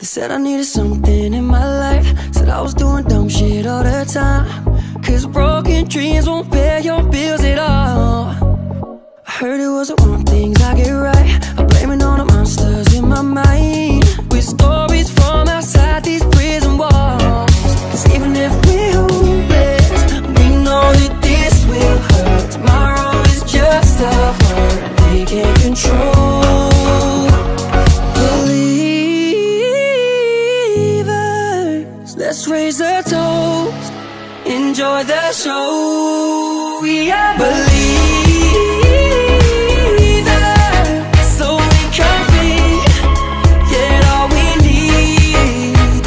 said I needed something in my life, said I was doing dumb shit all the time, 'cause broken dreams won't pay your bills at all. I heard it was the wrong things I get right, I'm blaming all the monsters in my mind, with stories from outside these prison walls. 'Cause even if we're hopeless, we know that this will hurt. Tomorrow is just a word they can't control. Believers, let's raise a toast, enjoy the show. We are believers, so we can be, get all we need.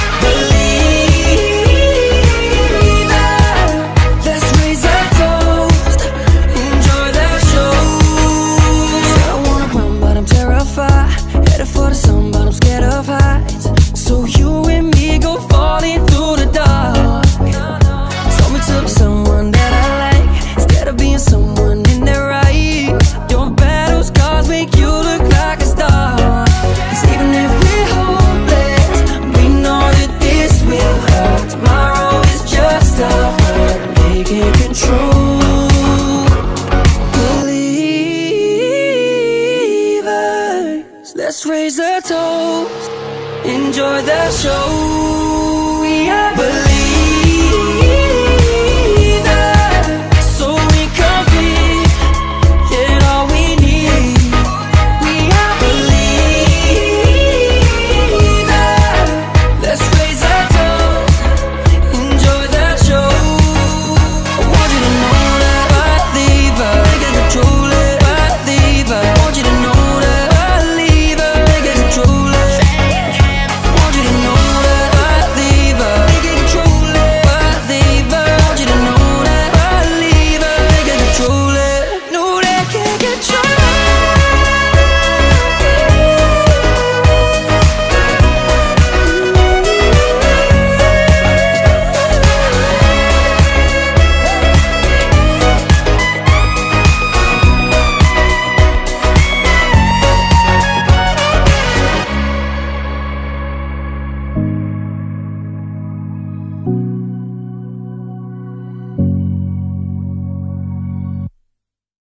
Believers, let's raise a toast, enjoy the show. I wanna run but I'm terrified, headed for the sun but I'm scared of heights. So you and me go falling through the dark. Told me to be someone that I like, instead of being someone in their right. Your battle scars make you look like a star. 'Cause even if we're hopeless, we know that this will hurt. Tomorrow is just a word they can't control. Believers, let's raise a toast, enjoy the show. We are believers.